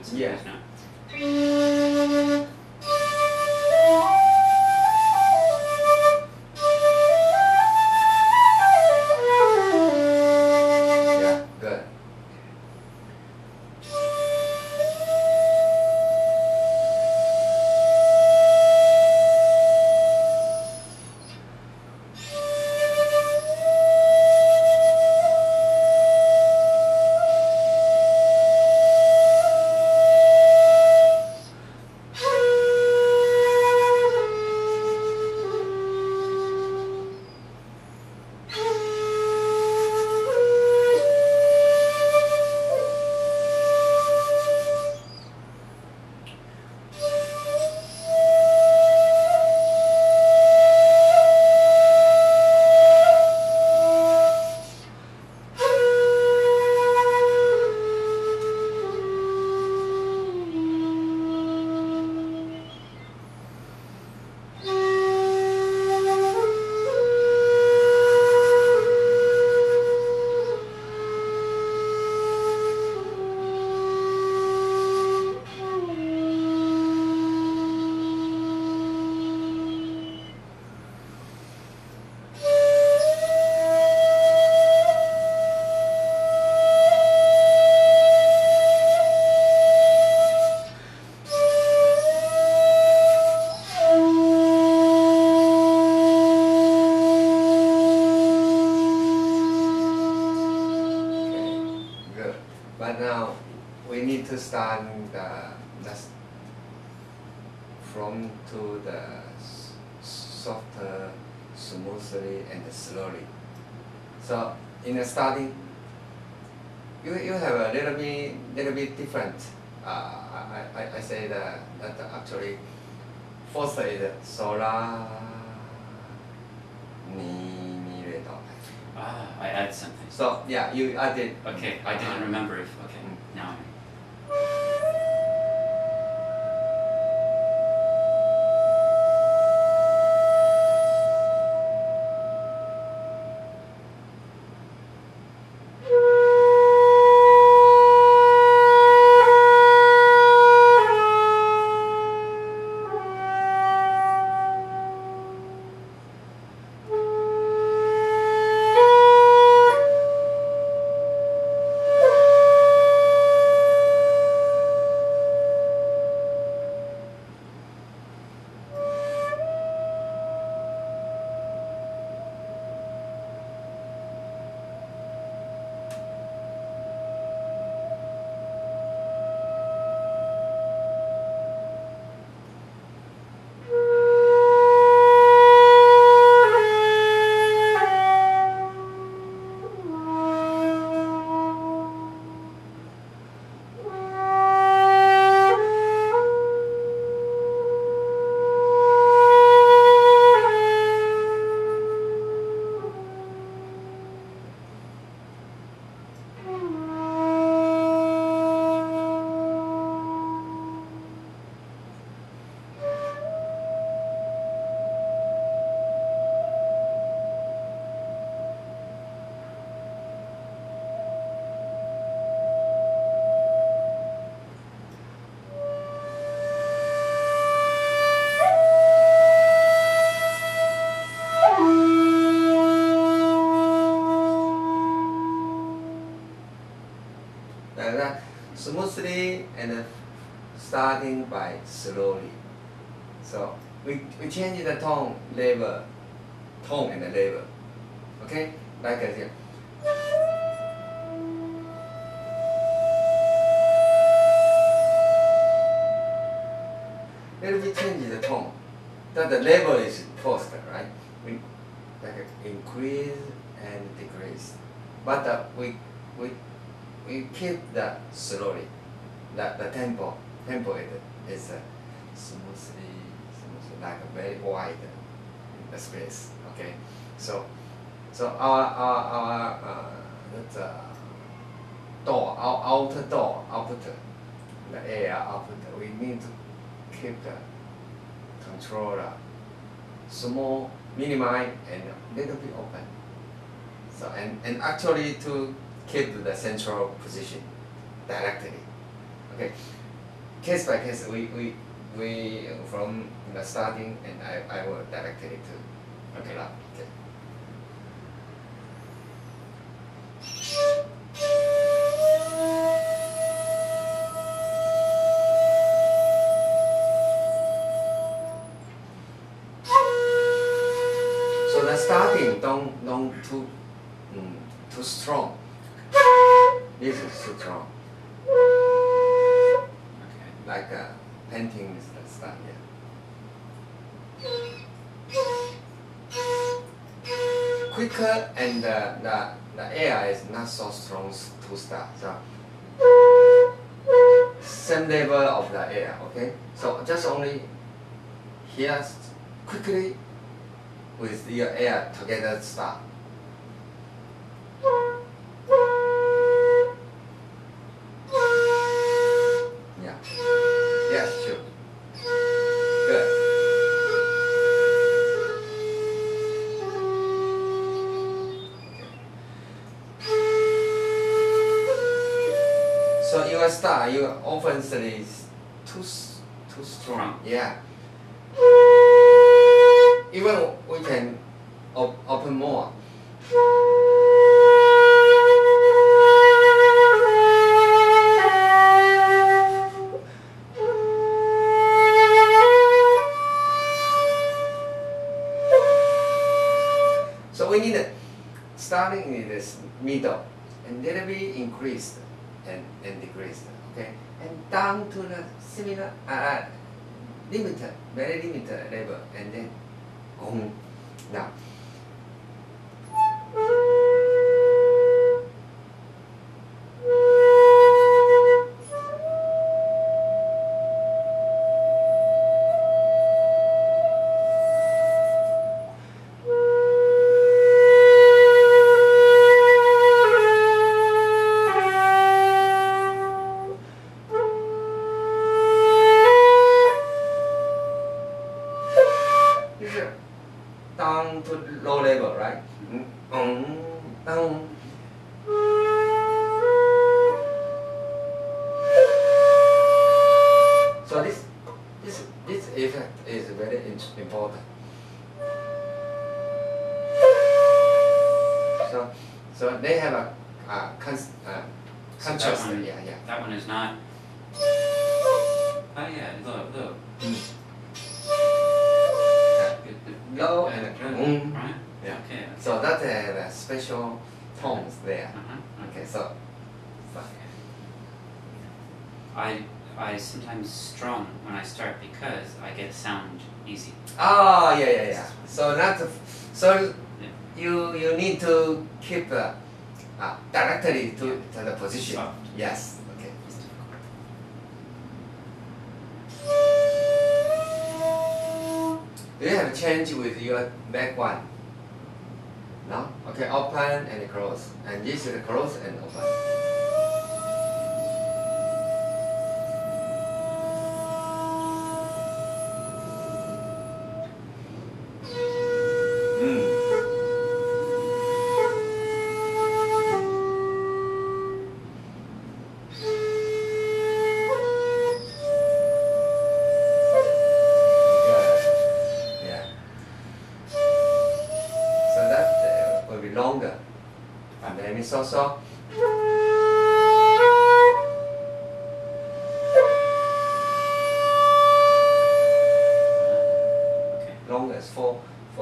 Yeah. Yeah, good. Okay, good. But now we need to start the from to the softer, smoothly and slowly. So in the starting, you have a little bit different. I say that actually first is so la mi re do. Ah, I add something. So yeah, you added. Okay, I didn't remember if. Okay, now I. Smoothly and starting by slowly. So we change the tone and the level. Okay, like here. Then we change the tone. That the level is first, right? We like increase and decrease, but we keep the slowly. The tempo is smoothly, like a very wide space. Okay, so our door, our outer door, output, the air output, we need to keep the controller small, minimize, and a little bit open. So and actually to keep the central position directly. Okay, case by case, we from the starting, and I will direct it to Okay. the lab. Okay. So the starting don't too strong. This is too strong. Okay. Like painting is the start, yeah. Quicker, and the air is not so strong to start. So same level of the air, okay? So just only here quickly with your air together start. Yeah. Yes, sure. Good. So your start, you often say is too strong. Yeah. Even we can open more. So we need starting in this middle and little bit increased and decreased, okay? And down to the similar limited, very limited level, and then now. This is down to low level, right? Down. So this effect is very important. So they have a contrast. So that one, Yeah. That one is not. Oh yeah, low. Low Yeah, and good, right? Yeah. Okay. So that have a special tones there. Uh-huh. Okay, so I sometimes strum when I start because I get sound easy. yeah. So so Yeah. you need to keep directly to the position. Soft. Yes. Okay. It's difficult. Do you have change with your back one? No? Okay, open and close. And this is close and open. Good. Yeah. So that will be longer. And then it's also Okay. longer as for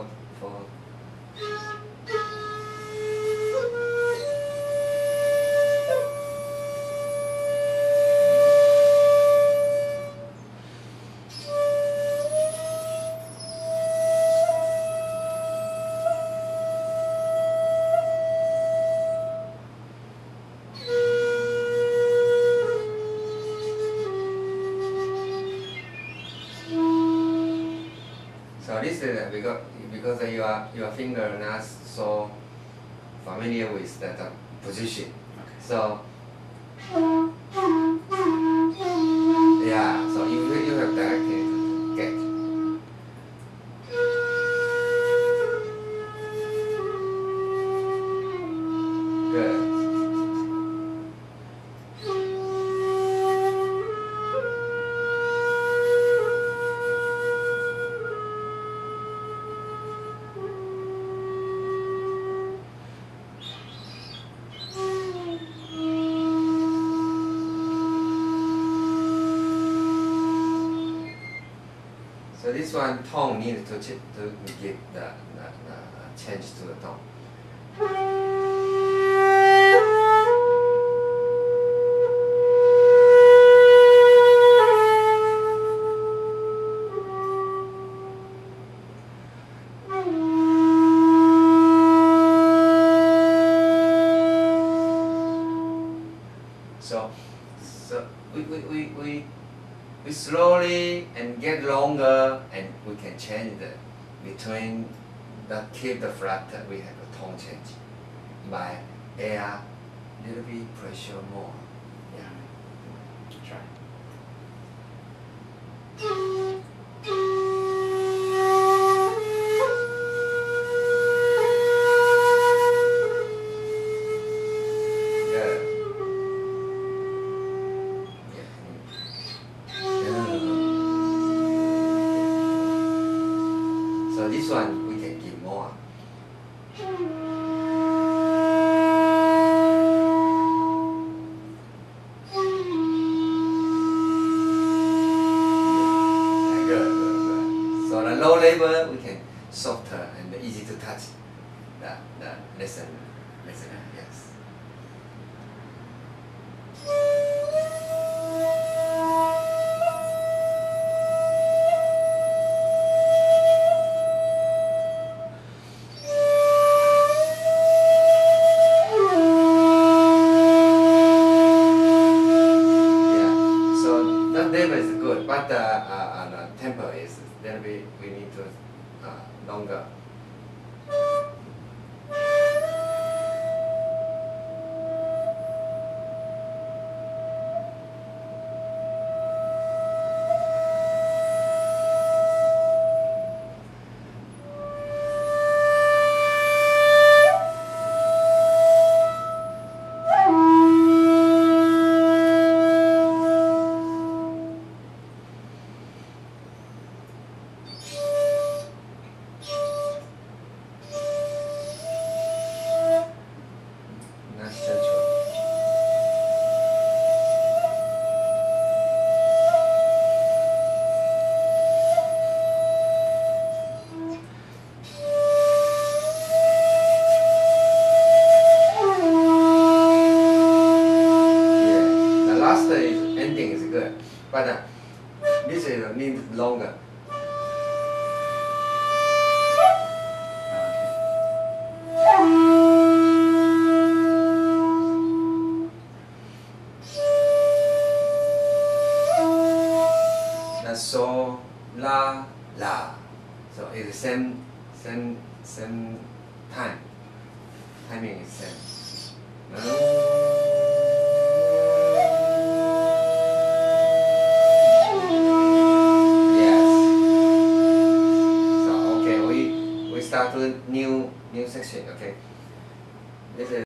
so this is because your finger not so familiar with that position. Okay. So yeah, so you have directly to get. Good. So this one tone needs to give the change to the tone. So we slowly and get longer, and we can change the between the keep the flat. We have a tone change by air, little bit pressure more. Yeah. Try. So this one we can give more. Yeah, good. So the low level we can softer and easy to touch. The listen, yes. That level is good, but the tempo is little bit. We need to longer. Ending is good, but this is need longer. That's so la. So it's the same time. Timing is same. Start to new section. Okay, this is